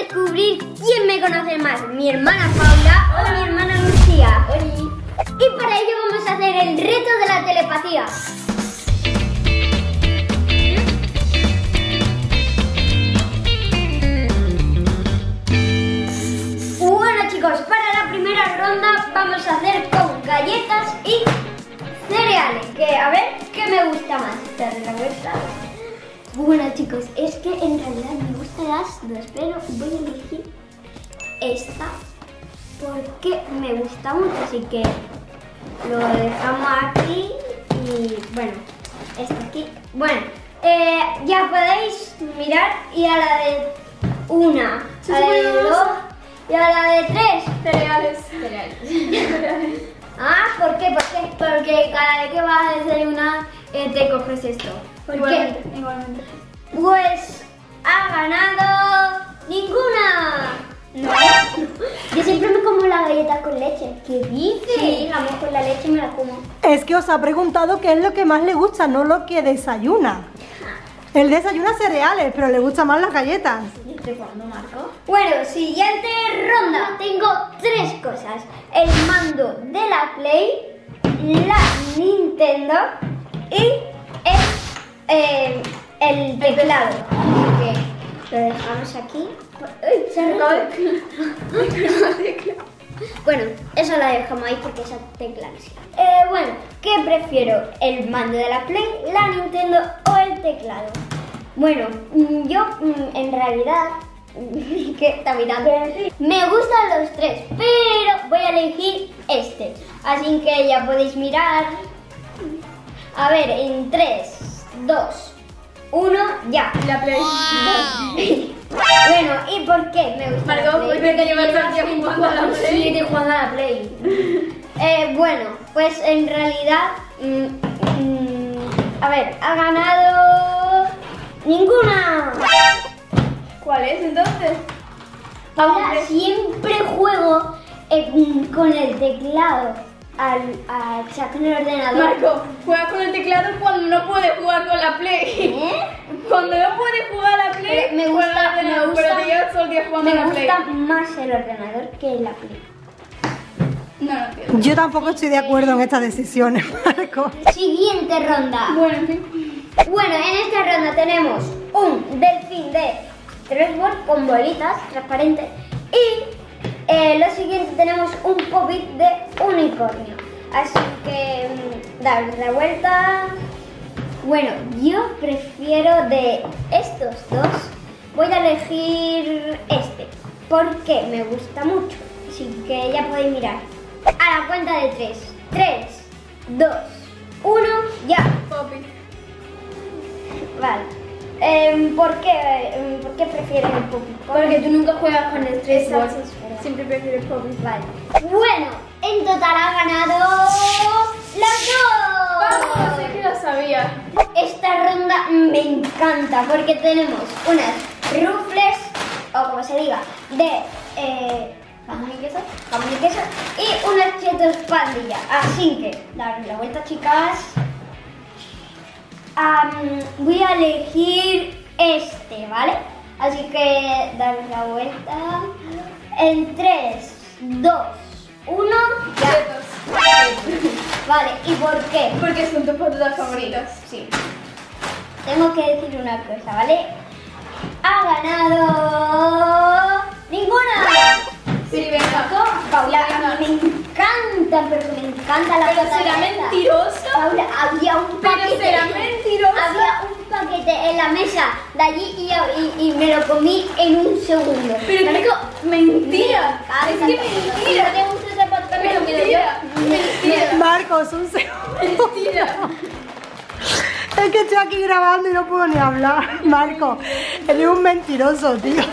descubrir quién me conoce más, mi hermana Paula o mi hermana Lucía. Y para ello vamos a hacer el reto de la telepatía. Bueno chicos, para la primera ronda vamos a hacer con galletas y cereales. Que a ver, ¿qué me gusta más? Darle la vuelta. Bueno chicos, es que en realidad me gustan las dos, pero voy a elegir esta porque me gusta mucho, así que lo dejamos aquí y bueno, esta aquí. Bueno, ya podéis mirar y a la de una, a la de dos y a la de tres. Cereales. Ah, ¿por qué? ¿Por qué? Porque cada vez que vas a desayunar te coges esto. ¿Por Igualmente, qué? Igualmente. Pues ha ganado ninguna. No. Yo siempre me como la galleta con leche. ¿Qué dices? Sí, la mojo en la leche y me la como. Es que os ha preguntado qué es lo que más le gusta, no lo que desayuna. Él desayuna cereales, pero le gustan más las galletas. ¿Desde cuándo, Marco? Bueno, siguiente ronda. Tengo tres cosas. El mando de la Play, la Nintendo y el teclado. Así que lo dejamos aquí. ¡Uy! Se ha arrancado. Bueno, eso la dejamos ahí porque esa tecla no sirve. Bueno, ¿qué prefiero? ¿El mando de la Play, la Nintendo o el teclado? Bueno, yo en realidad, que está mirando, me gustan los tres, pero voy a elegir este. Así que ya podéis mirar. A ver, en 3, 2, 1, ya. La Play. Bueno, ¿y por qué me gusta Marco, la porque Play? te llevas todo el día jugando a la Play. Sí, te juegas a la Play. Bueno, pues en realidad, a ver, ha ganado ninguna. ¿Cuál es entonces? Ahora siempre juego con el teclado, o sea, con el ordenador. Marco, juegas con el teclado cuando no puedes jugar con la Play. Cuando no puedes jugar a la Play, Pero me gusta, pero te llevas todo el día jugando a la me Play. gusta más el ordenador que la Play. No, no entiendo. Yo tampoco estoy de acuerdo en estas decisiones, Marco. Siguiente ronda. Bueno, en fin. Bueno, en esta ronda tenemos un delfín de 3 bols con bolitas transparentes y lo siguiente tenemos un pop-it de unicornio. Así que darle la vuelta. Bueno, yo prefiero de estos dos, voy a elegir este porque me gusta mucho. Así que ya podéis mirar. A la cuenta de 3. 3, 2, 1, ya. Poppy. Vale. ¿Por qué prefieres el Poppy? Porque tú nunca juegas con el 3 Eso bots. es verdad. Siempre prefieres Poppy. Vale. Bueno, en total ha ganado las dos. ¡Vamos! Sí que lo sabía. Esta ronda me encanta porque tenemos unas rufles, o como se diga, de jamón y queso y unas chetos pandilla. Así que, darle la vuelta, chicas. Voy a elegir este, ¿vale? Así que darle la vuelta. En 3, 2, 1, ya. Chetos. Vale, ¿y por qué? Porque son tus patatas favoritas. Sí. Tengo que decir una cosa, ¿vale? Ha ganado ninguna. Sí, venga. Paula, a mí me encanta, pero me encanta la Pero patata será esta. mentiroso. Paula, había un paquete. Pero será mentiroso. Había un paquete en la mesa de allí y me lo comí en un segundo. Pero ¿Vale? chico, mentira. Me Es encanta. que mentira. ¿No te gusta esa patata? Me lo quedo yo. Mentira. Marcos, un segundo. Mentira. Es que estoy aquí grabando y no puedo ni hablar. Marco, eres un mentiroso, tío.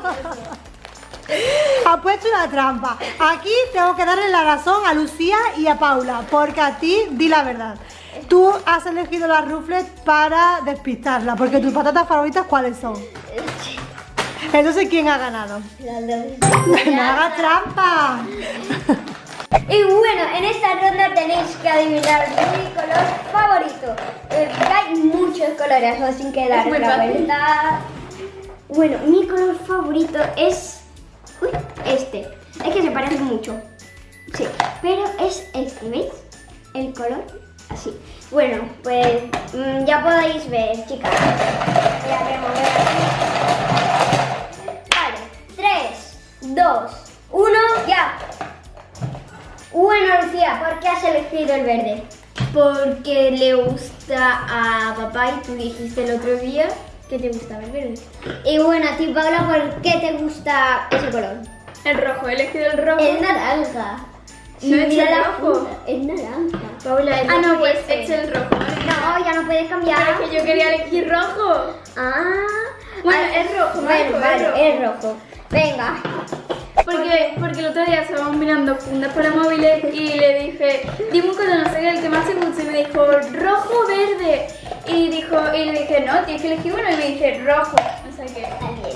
Ha puesto una trampa. Aquí tengo que darle la razón a Lucía y a Paula, porque a ti, di la verdad. Tú has elegido las rufles para despistarla, porque tus patatas favoritas, ¿cuáles son? Entonces, ¿quién ha ganado? ¡No hagas trampa! Y bueno, en esta ronda tenéis que adivinar mi color favorito. Hay muchos colores, así que dar muy la fácil. vuelta. Bueno, mi color favorito es este. Es que se parece mucho. Sí, pero es este, ¿veis? El color así. Bueno, pues ya podéis ver, chicas. Voy a remover aquí. Vale, 3, 2, 1, ya. Bueno, Lucía, ¿por qué has elegido el verde? Porque le gusta a papá y tú dijiste el otro día que te gustaba el verde. Y bueno, a ti, Paula, ¿por qué te gusta ese color? El rojo, he elegido el rojo. Es naranja. No es Mira el la rojo. funda, es naranja. Paula, Ah, no, pues es el rojo. No, ya no puedes cambiar. Pero es que yo quería elegir rojo. Ah. Bueno, ah, es rojo, Bueno, Marco, vale, es rojo. es rojo. Venga. Porque el otro día estábamos mirando fundas para móviles y le dije, dime un color, no sé, el que más te gusta. Y me dijo, rojo o verde. Y le dije, no, tienes que elegir uno. Y me dije, rojo. No sé qué.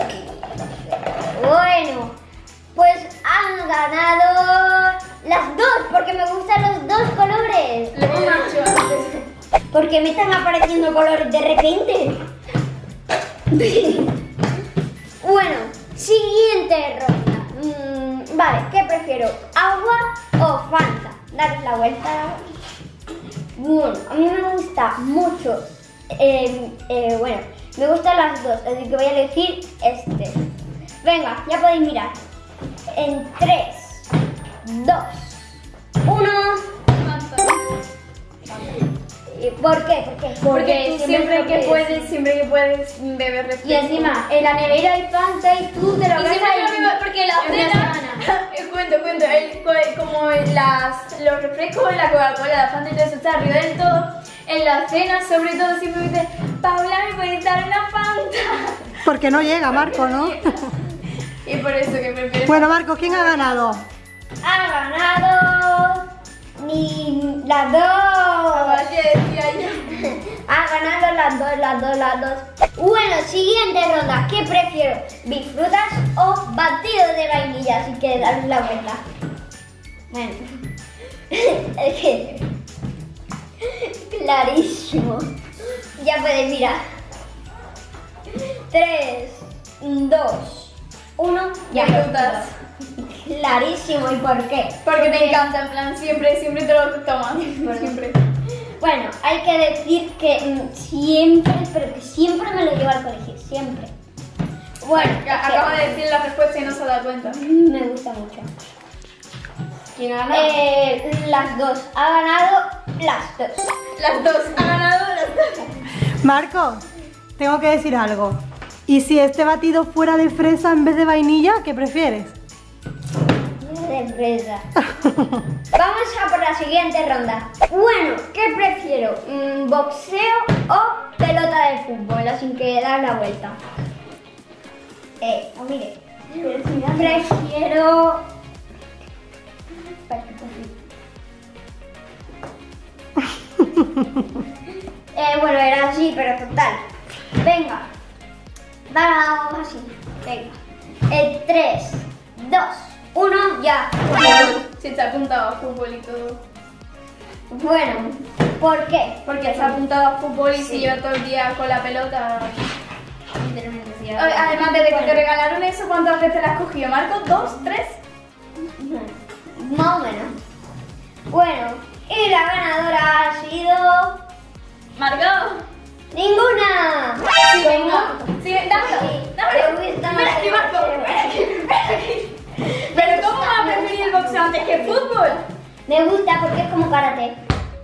Bueno, pues han ganado las dos, porque me gustan los dos colores. Lo hemos hecho antes. Porque me están apareciendo colores de repente. Bueno, siguiente ronda. Vale, ¿qué prefiero? ¿Agua o Fanta? Daros la vuelta. Bueno, a mí me gusta mucho. Bueno, me gustan las dos, así que voy a elegir este. Venga, ya podéis mirar. En 3, 2, 1. ¿Por qué? ¿Por qué? Porque tú siempre que puedes. puedes beber refresco. Y encima, en la nevera hay Fanta y tú te lo Y ves siempre ahí. lo mismo, porque la cena, cuento, como los refrescos de la Coca-Cola, la Fanta y todo eso está arriba del todo. En la cena, sobre todo, siempre me dice, Paula, ¿me puedes dar una Fanta? Porque no llega, Marco, ¿no? Y por eso que prefiero. Bueno, Marco, ¿quién ha ganado? Ha ganado las dos. ¿Qué decía yo? Ha ganado las dos. Bueno, siguiente ronda. ¿Qué prefiero? ¿Bifrutas o batido de vainilla? Así que darle la vuelta. Bueno. Es que... clarísimo. Ya puedes mirar. 3, 2, 1. Ya Bifrutas. Clarísimo. ¿Y por qué? Porque te encanta, en plan, siempre te lo tomas. Siempre. Bueno, hay que decir que siempre, pero que siempre me lo llevo al colegio, siempre. Bueno, Acaba de decir la respuesta y no se da cuenta. me gusta mucho. ¿Quién ha ganado? Las dos, ha ganado las dos. Las dos, ha ganado las dos. Marco, tengo que decir algo. ¿Y si este batido fuera de fresa en vez de vainilla, qué prefieres? De fresa. Vamos a por la siguiente ronda. Bueno, ¿qué prefiero? ¿Boxeo o pelota de fútbol? Así que dar la vuelta. Mire. Prefiero... Bueno, era así, pero total. Venga. Vamos así. Venga. 3, 2, 1, ya. Si está apuntado a fútbol y todo. Bueno, ¿por qué? Porque está apuntado a fútbol y se lleva todo el día con la pelota. Además, desde que te regalaron eso, ¿cuántas veces la has cogido, Marco? ¿2, 3? Más o menos. Bueno, y la ganadora ha sido... ¿Marco? ¡Ninguna! Sí, venga. Sí, dámelo. Me gusta más Espera aquí, el Marco. boxeo. Espera aquí. Pero ¿cómo vas a preferir el boxeo antes que el fútbol? Me gusta porque es como karate.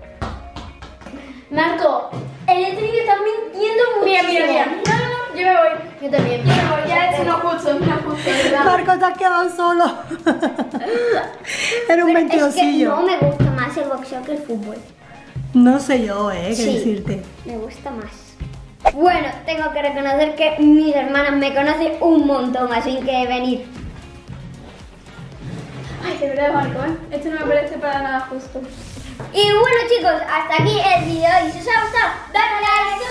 Marco, el he tenido que estar mintiendo muchísimo. Mira. No, yo me voy. Yo también. Yo me voy, ya es no justo, ¿verdad? Marco, te has quedado solo. Era un Es que mentirosillo. no me gusta más el boxeo que el fútbol. No sé yo, qué Sí. decirte. Me gusta más. Bueno, tengo que reconocer que mis hermanas me conocen un montón, así que venir. Ay, de verdad, Marco, esto no me parece para nada justo. Y bueno, chicos, hasta aquí el video y si os ha gustado, dale a like,